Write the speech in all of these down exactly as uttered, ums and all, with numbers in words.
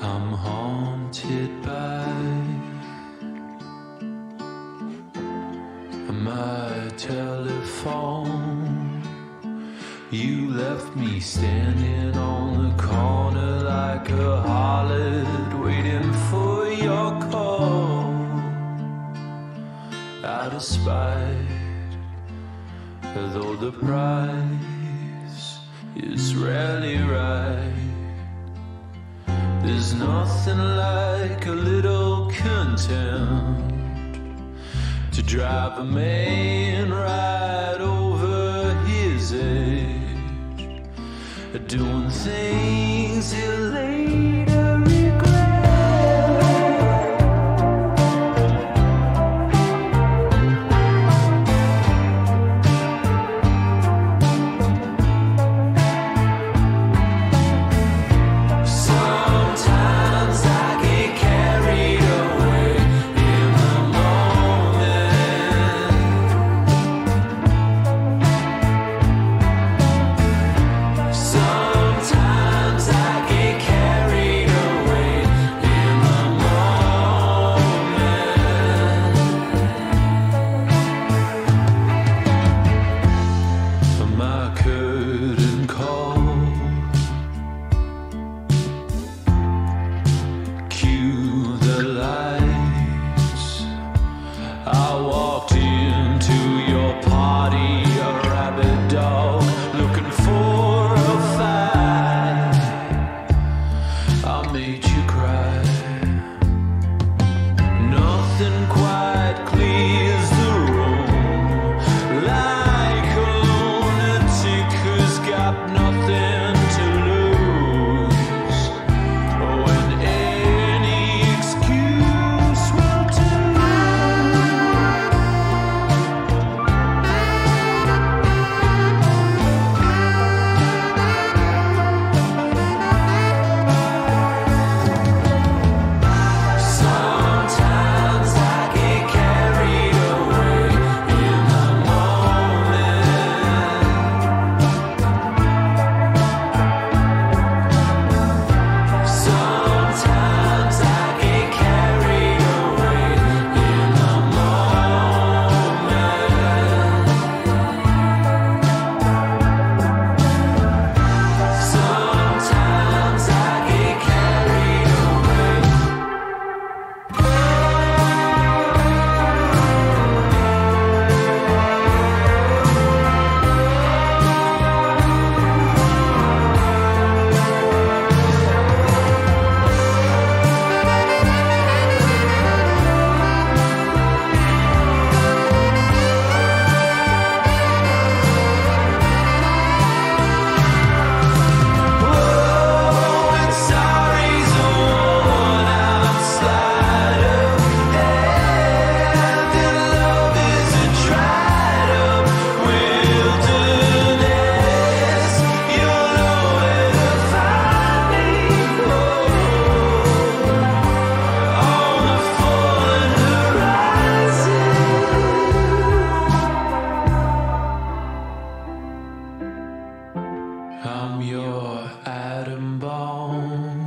I'm haunted by my telephone. You left me standing on the corner like a harlot, waiting for your call. Out of spite, though the price is rarely right. There's nothing like a little contempt to drive a man right over his edge, doing things he'll later regret. Sometimes I get carried away in the moment. Sometimes I get carried away in the moment. My curtain call, cue the lights. I walked into your party, a rabid dog, looking for a fight. I made you cry. Nothing quite clears the room, like a lunatic who's got nothing to lose, when any excuse will do. Sometimes I get carried away in the moment. Sometimes I get carried away in the moment. Sometimes I get carried away. Oh, and sorry's a worn-out slide of hand, and love is a dried-up wilderness. You'll know where to find me, oh, on the fallen horizon. I'm your atom bomb.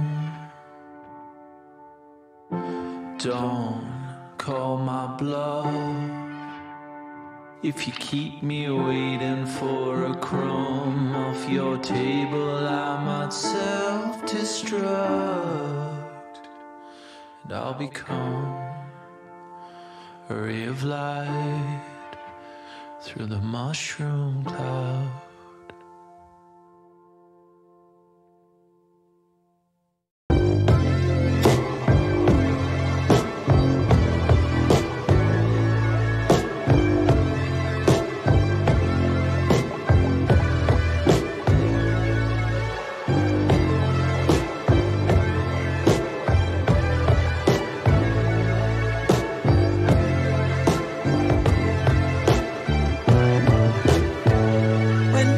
Don't call my bluff. If you keep me waiting for a crumb off your table, I might self-destruct, and I'll become a ray of light through the mushroom cloud. When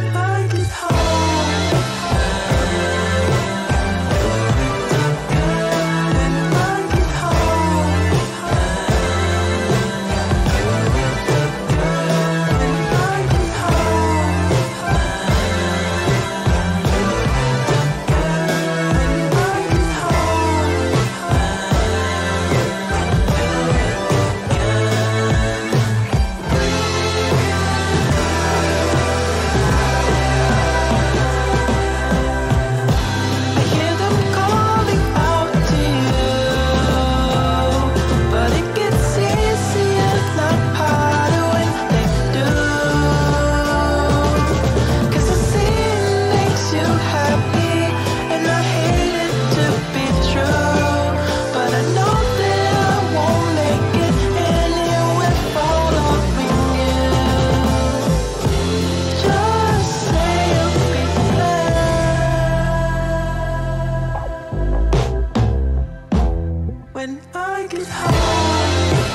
when I get home.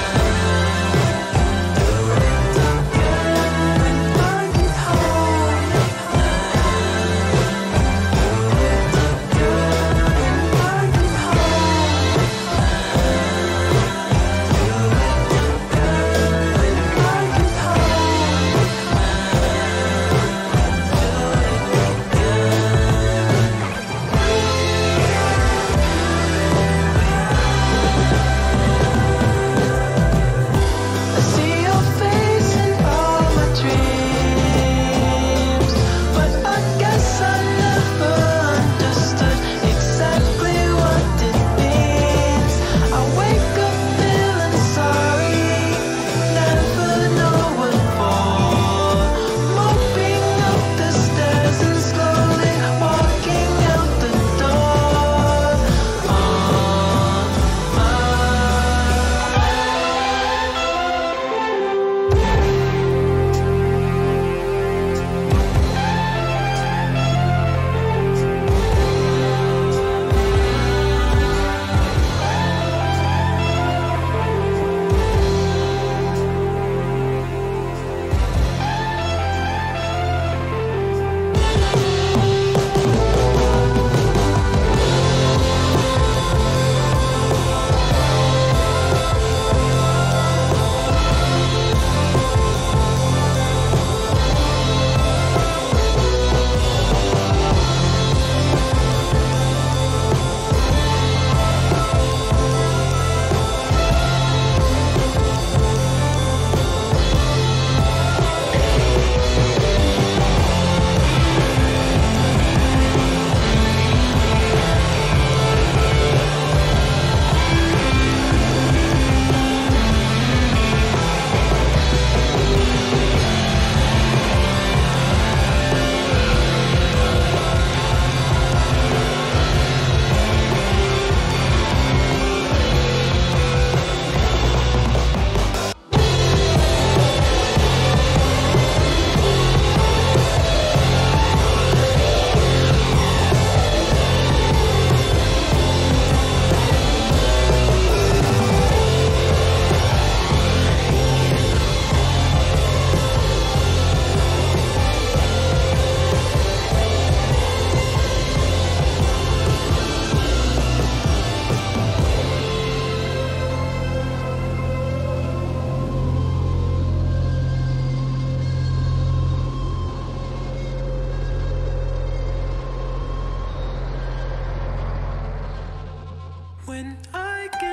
When I get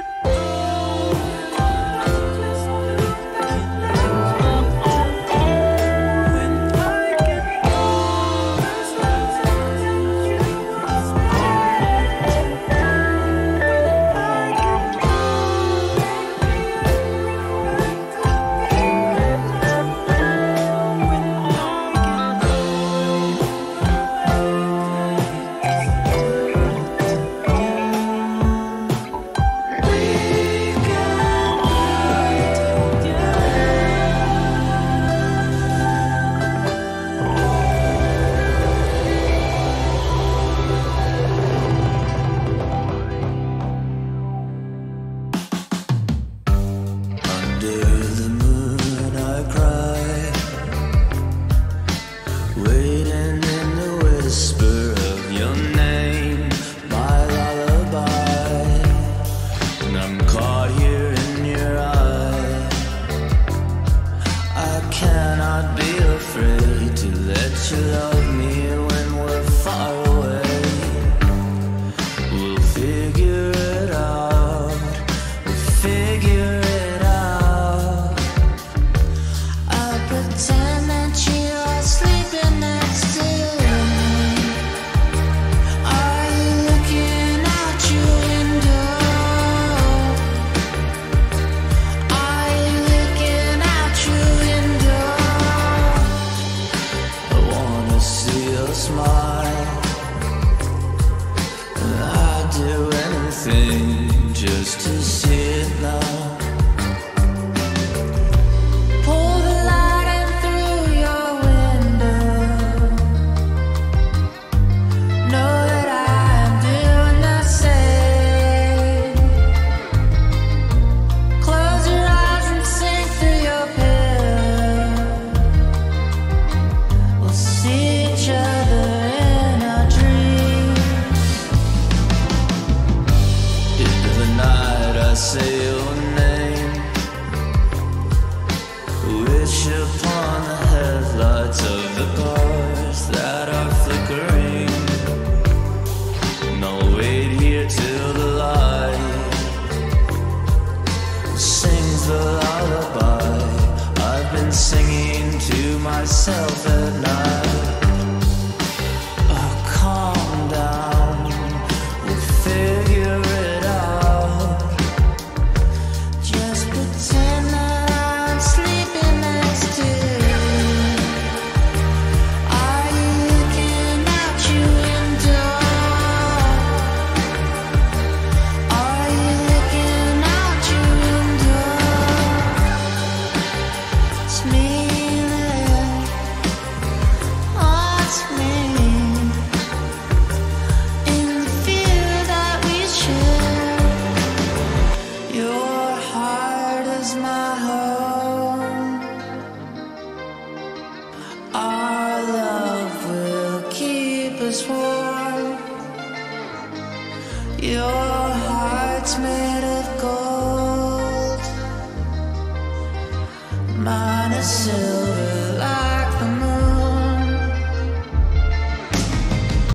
home, when I get home, just to see it now. Pull the light in through your window. Know that I'm doing the same. say your name. Wish upon the headlights of the cars that are flickering. And I'll wait here till the light sings the lullaby I've been singing to myself at night. Oh, calm down, we'll figure it out. Just pretend that I'm sleeping next to you. Are you looking out your window? Are you looking out your window? It's me there. Oh, it's me. In the fear that we share. Your heart is my home. Our love will keep us warm. Your heart's made of gold. Mine is silver.